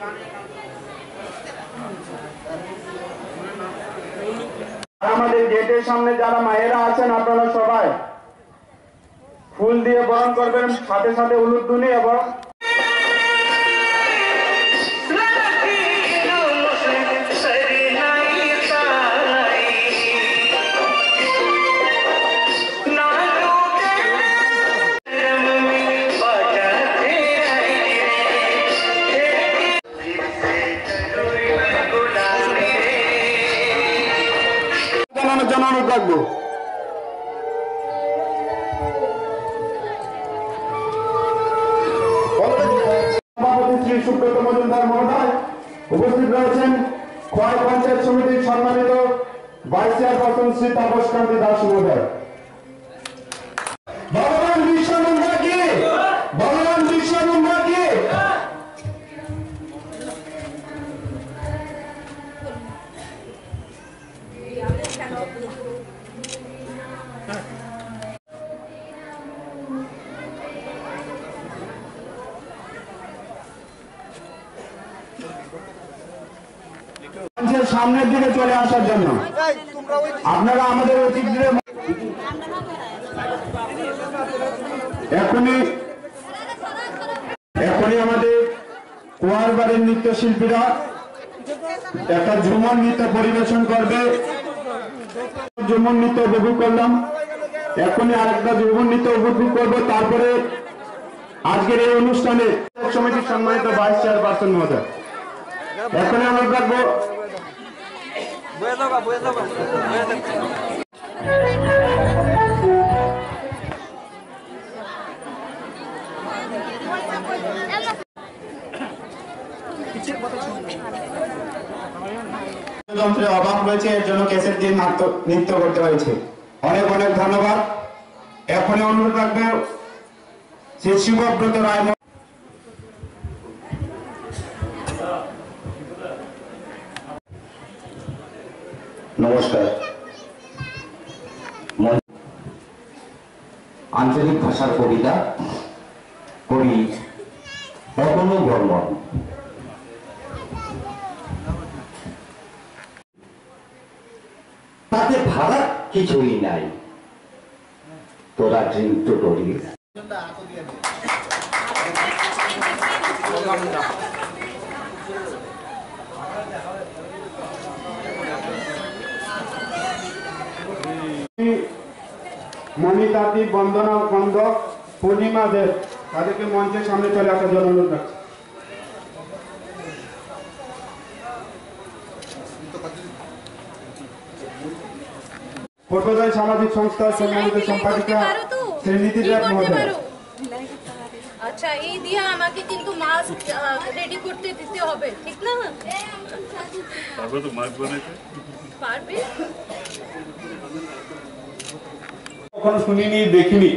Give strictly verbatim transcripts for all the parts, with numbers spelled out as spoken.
আমাদের গেটের সামনে যারা মায়েরা আছেন আপনারা সবাই ফুল দিয়ে বরণ করবেন, সাথে সাথে উলুধ্বনি এবং জানানো রাখবো। সভাপতি শ্রী সুব্রত মজুমদার মহোদয় উপস্থিত রয়েছেন। খোয়াই পঞ্চায়েত সমিতির সম্মানিত ভাইস চেয়ারপারসন শ্রী তাপস কান্তি দাস মহোদয়। ভগবান বিশ্ব মুন্ডা কি, ভগবান বিশ্ব মুন্ডা কি। সামনের দিকে চলে আসার জন্য আপনারা আমাদের অতিথিদের এখনই এখনই আমাদের কুয়ার বাড়ির নৃত্যশিল্পীরা একটা ঝুমর নৃত্য পরিবেশন করবে। ঝুমর নৃত্য উপভোগ করলাম, এখনই আরেকটা ঝুমর নৃত্য উপভোগ করবো। তারপরে আজকের এই অনুষ্ঠানে সমিতির সম্মানিত ভাইস চেয়ারপারসন মহোদয় এখনই আমরা রাখবো। যন্ত্রের অভাব রয়েছে, এর জন্য ক্যাসেট দিয়ে নৃত্য করতে হয়েছে। অনেক অনেক ধন্যবাদ। এখনই অনুরোধ রাখবো শ্রী শিবব্রত রায়। নমস্কার। আঞ্চলিক ভাষার কবিতা কবি অবনু বর্মন। তাতে ভাড়া কিছুই নাই, তোরা ড্রিঙ্ক টু করিস। মণিতাতি বন্দনা বন্ধক পূর্ণিমা দেব তাদেরকে মঞ্চের সামনে চলে আসার জন্য অনুরোধ রাখছি। পূর্বোদয় সামাজিক সংস্থার সম্মানিত সম্পাদিকা শ্রীনিধি দেব মহোদয়। আচ্ছা, এই দিয়ে আমাকে কিন্তু মাস্ক রেডি করতে দিতে হবে, ঠিক না? পারবে তো মাস্ক বানাইতে? পারবে। কখনো শুনিনি, দেখিনি,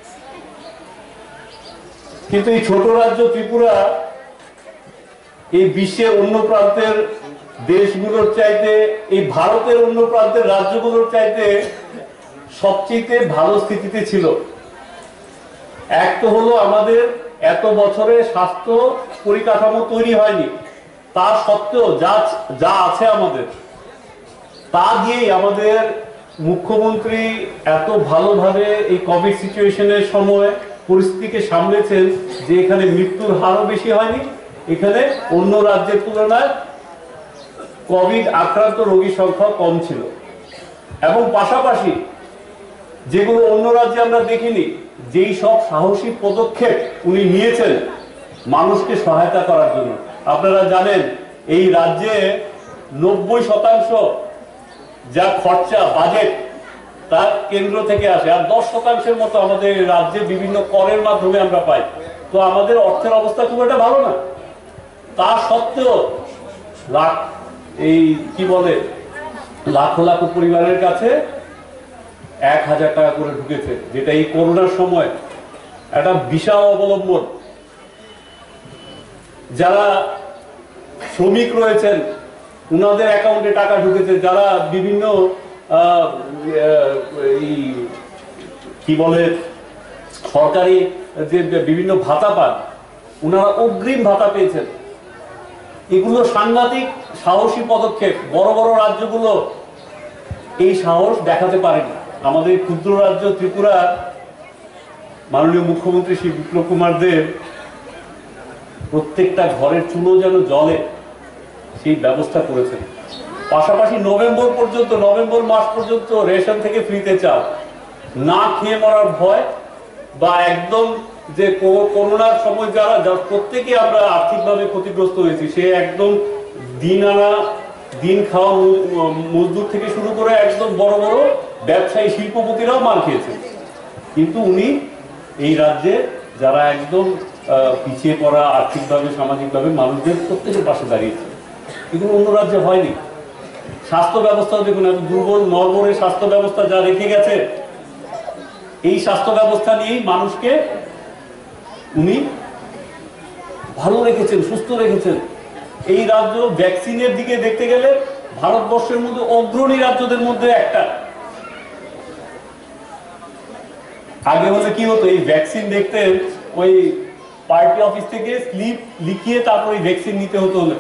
কিন্তু এই ছোট রাজ্য ত্রিপুরা এই বিশ্বের অন্য প্রান্তের দেশগুলোর চাইতে, এই ভারতের অন্য প্রান্তের রাজ্যগুলোর চাইতে সবচেয়ে ভালো স্থিতিতে ছিল। এক তো হলো আমাদের এত বছরে স্বাস্থ্য পরিকাঠামো তৈরি হয়নি, তার সত্ত্বেও যা যা আছে আমাদের তা দিয়েই আমাদের মুখ্যমন্ত্রী এত ভালোভাবে এই কোভিড সিচুয়েশনের সময় পরিস্থিতিকে সামলেছেন যে এখানে মৃত্যুর হারও বেশি হয়নি। এখানে অন্য রাজ্যের তুলনায় কোভিড আক্রান্ত রোগীর সংখ্যা কম ছিল, এবং পাশাপাশি যেগুলো অন্য রাজ্যে আমরা দেখিনি, যেই সব সাহসী পদক্ষেপ উনি নিয়েছেন মানুষকে সহায়তা করার জন্য। আপনারা জানেন এই রাজ্যে নব্বই শতাংশ যা খরচা বাজেট তা কেন্দ্র থেকে আসে, আর দশ শতাংশের মতো আমাদের রাজ্যে বিভিন্ন করের মাধ্যমে আমরা পাই। তো আমাদের অর্থের অবস্থা খুব একটা ভালো না, তা সত্ত্বেও লাখ এই কি বলে লাখ লাখ পরিবারের কাছে এক হাজার টাকা করে ঢুকেছে, যেটা এই করোনার সময় একটা বিশাল অবলম্বন। যারা শ্রমিক রয়েছেন উনাদের অ্যাকাউন্টে টাকা ঢুকেছে, যারা বিভিন্ন কি বলে সরকারি যে বিভিন্ন ভাতা পান উনারা অগ্রিম ভাতা পেয়েছেন। এগুলো সাংঘাতিক সাহসী পদক্ষেপ। বড় বড় রাজ্যগুলো এই সাহস দেখাতে পারেনি। আমাদের ক্ষুদ্র রাজ্য ত্রিপুরা, মাননীয় মুখ্যমন্ত্রী শ্রী বিপ্লব কুমার দেব প্রত্যেকটা ঘরের চুলো যেন জ্বলে সেই ব্যবস্থা করেছেন। পাশাপাশি নভেম্বর পর্যন্ত, নভেম্বর মাস পর্যন্ত রেশন থেকে ফ্রিতে চাল, না খেয়ে মরার ভয় বা একদম যে করোনার সময় যারা প্রত্যেকে আমরা আর্থিকভাবে ক্ষতিগ্রস্ত হয়েছি, সে একদম দিন আনা দিন খাওয়া মজদুর থেকে শুরু করে একদম বড় বড় ব্যবসায়ী শিল্পপতিরাও মার খেয়েছেন। কিন্তু উনি এই রাজ্যে যারা একদম পিছিয়ে পড়া আর্থিকভাবে সামাজিকভাবে মানুষদের প্রত্যেকের পাশে দাঁড়িয়েছে। এগুলো অন্য রাজ্যে হয়নি। স্বাস্থ্য ব্যবস্থাও দেখুন, এত দুর্বল নরবরে স্বাস্থ্য ব্যবস্থা যা রেখে গেছে, এই স্বাস্থ্য ব্যবস্থা নিয়েই মানুষকে উনি ভালো রেখেছেন, সুস্থ রেখেছেন। এই রাজ্য ভ্যাকসিনের দিকে দেখতে গেলে ভারতবর্ষের মধ্যে অগ্রণী রাজ্যদের মধ্যে একটা। আগে হলে কি হতো, এই ভ্যাকসিন দেখতে ওই পার্টি অফিস থেকে স্লিপ লিখিয়ে তারপর এই ভ্যাকসিন নিতে হতো। হলে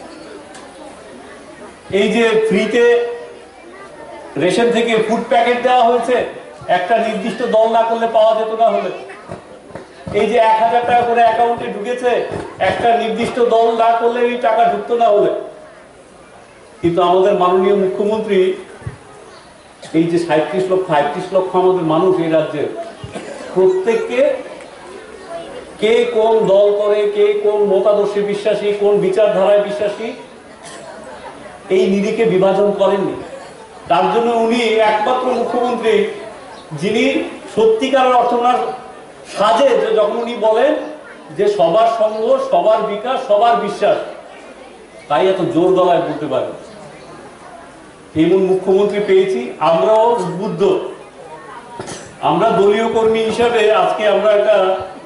এই যে ফ্রিতে রেশন থেকে ফুড প্যাকেট দেওয়া হয়েছে, একটা নির্দিষ্ট দল না করলে পাওয়া যেত না। হলে এই যে এক হাজার টাকা করে অ্যাকাউন্টে ঢুকেছে, একটা নির্দিষ্ট দল না করলে এই টাকা ঢুকতো না। হলে কিন্তু আমাদের মাননীয় মুখ্যমন্ত্রী এই যে সাঁত্রিশ লক্ষ আটত্রিশ লক্ষ আমাদের মানুষ এই রাজ্যের, প্রত্যেককে কে কোন দল করে, কে কোন মতাদর্শে বিশ্বাসী, কোন বিচারধারায় বিশ্বাসী, এই নিরিখে বিভাজন করেননি। তার জন্য উনি একমাত্র মুখ্যমন্ত্রী যিনি সত্যিকারের অর্থনার সাজে, যখন উনি বলেন যে সবার সঙ্গ, সবার বিকাশ, সবার বিশ্বাস, তাই এত জোর গলায় বলতে পারে। এমন মুখ্যমন্ত্রী পেয়েছি। আমরাও উদ্বুদ্ধ, আমরা দলীয় কর্মী হিসাবে আজকে আমরা একটা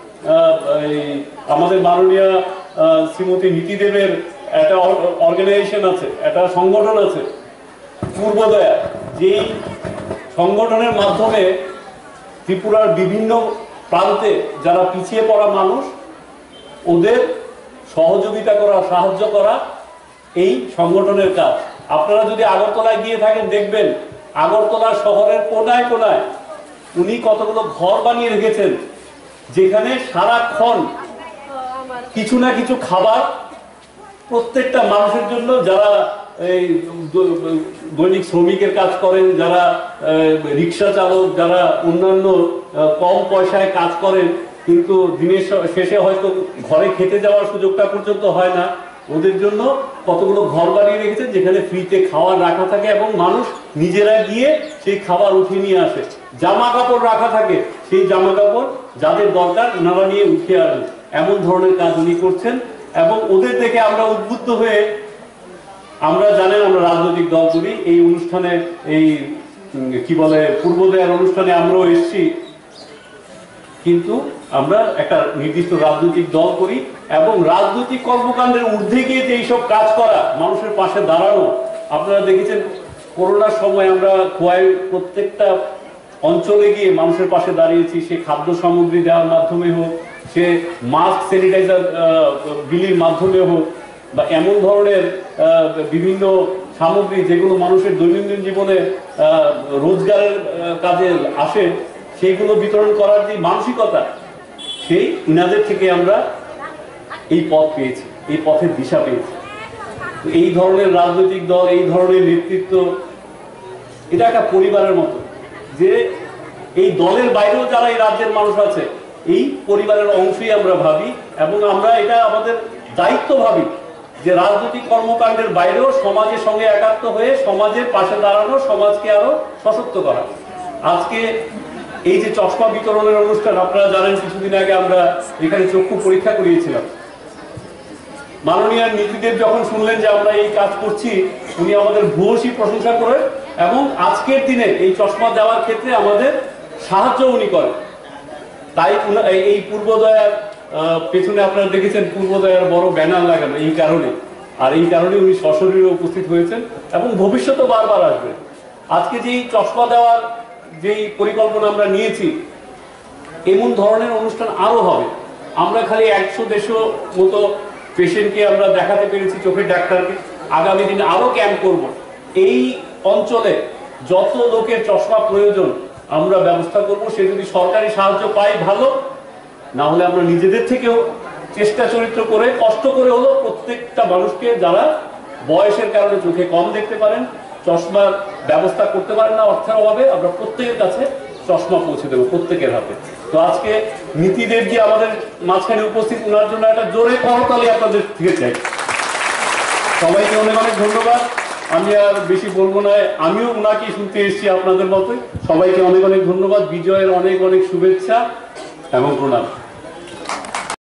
আমাদের মাননীয় শ্রীমতী নীতি দেবের একটা অর্গানাইজেশন আছে, একটা সংগঠন আছে পূর্বোদয়া, যেই সংগঠনের মাধ্যমে ত্রিপুরার বিভিন্ন প্রান্তে যারা পিছিয়ে পড়া মানুষ, ওদের সহযোগিতা করা, সাহায্য করা এই সংগঠনের কাজ। আপনারা যদি আগরতলায় গিয়ে থাকেন দেখবেন আগরতলা শহরের কোনায় কোনায় উনি কতগুলো ঘর বানিয়ে রেখেছেন, যেখানে সারাক্ষণ কিছু না কিছু খাবার প্রত্যেকটা মানুষের জন্য, যারা এই দৈনিক শ্রমিকের কাজ করেন, যারা রিক্সা চালক, যারা অন্যান্য কম পয়সায় কাজ করেন, কিন্তু দিনের শেষে হয়তো ঘরে খেতে যাওয়ার সুযোগটা পর্যন্ত হয় না, ওদের জন্য কতগুলো ঘর বানিয়ে রেখেছেন যেখানে ফ্রিতে খাবার রাখা থাকে এবং মানুষ নিজেরা গিয়ে সেই খাবার উঠিয়ে নিয়ে আসে। জামা কাপড় রাখা থাকে, সেই জামা কাপড় যাদের দরকার ওনারা নিয়ে উঠে আসেন। এমন ধরনের কাজ উনি করছেন এবং ওদের দেখে আমরা উদ্বুদ্ধ হয়ে, আমরা জানেন আমরা রাজনৈতিক দল করি, এই অনুষ্ঠানে এই কি বলে পূর্বোদয়ের অনুষ্ঠানে আমরাও এসেছি, কিন্তু আমরা একটা নির্দিষ্ট রাজনৈতিক দল করি এবং রাজনৈতিক কর্মকাণ্ডের ঊর্ধ্বে গিয়ে যে এইসব কাজ করা, মানুষের পাশে দাঁড়ানো। আপনারা দেখেছেন করোনার সময় আমরা খোয়াই প্রত্যেকটা অঞ্চলে গিয়ে মানুষের পাশে দাঁড়িয়েছি, সে খাদ্য সামগ্রী দেওয়ার মাধ্যমে হোক, সে মাস্ক স্যানিটাইজার বিলির মাধ্যমে হোক, বা এমন ধরনের বিভিন্ন সামগ্রী যেগুলো মানুষের দৈনন্দিন জীবনে রোজগারের কাজে আসে, সেইগুলো বিতরণ করার যে মানসিকতা, সেই ইনাদের থেকে আমরা এই পথ পেয়েছি, এই পথের দিশা পেয়েছি। এই ধরনের রাজনৈতিক দল, এই ধরনের নেতৃত্ব, এটা একটা পরিবারের মতো, যে এই দলের বাইরেও যারা এই রাজ্যের মানুষ আছে, এই পরিবারের অংশই আমরা ভাবি এবং আমরা এটা আমাদের দায়িত্ব ভাবি যে রাজনৈতিক কর্মকাণ্ডের বাইরেও সমাজের সঙ্গে একাত্ম হয়ে সমাজের পাশে দাঁড়ানো, সমাজকে আরো সশক্ত করা। আজকে এই যে চশমা বিতরণের অনুষ্ঠান, আপনারা জানেন কিছুদিন আগে আমরা এখানে চক্ষু পরীক্ষা করিয়েছিলাম। মাননীয় নীতিদেব যখন শুনলেন যে আমরা এই কাজ করছি, উনি আমাদের ভূয়সী প্রশংসা করেন এবং আজকের দিনে এই চশমা দেওয়ার ক্ষেত্রে আমাদের সাহায্য উনি করেন। তাই এই পূর্বোদয়ার পেছনে আপনারা দেখেছেন পূর্বোদয়ার বড় ব্যানার লাগানো এই কারণে, আর এই কারণে উনি সশরীরে উপস্থিত হয়েছেন এবং ভবিষ্যতে বারবার আসবেন। আজকে যে চশমা দেওয়ার যেই পরিকল্পনা আমরা নিয়েছি, এমন ধরনের অনুষ্ঠান আরো হবে। আমরা খালি একশো দেড়শো মতো পেশেন্টকে আমরা দেখাতে পেরেছি, চোখের ডাক্তারকে। আগামী দিনে আরো ক্যাম্প করব। এই অঞ্চলে যত লোকের চশমা প্রয়োজন আমরা ব্যবস্থা করব। সে যদি সরকারি সাহায্য পাই ভালো, না হলে আমরা নিজেদের থেকেও চেষ্টা চরিত্র করে কষ্ট করে হলো প্রত্যেকটা মানুষকে যারা বয়সের কারণে চোখে কম দেখতে পারেন, চশমার ব্যবস্থা করতে পারেন না অর্থের অভাবে, আমরা প্রত্যেকের কাছে চশমা পৌঁছে দেবো, প্রত্যেকের হাতে। তো আজকে নীতিদেব যে আমাদের মাঝখানে উপস্থিত, ওনার জন্য একটা জোরে করতালি আপনাদের থেকে চাই। সবাইকে অনেক অনেক ধন্যবাদ। আমি আর বেশি বলবো না, আমিও ওনাকে শুনতে এসেছি আপনাদের মতোই। সবাইকে অনেক অনেক ধন্যবাদ, বিজয়ের অনেক অনেক শুভেচ্ছা এবং প্রণাম।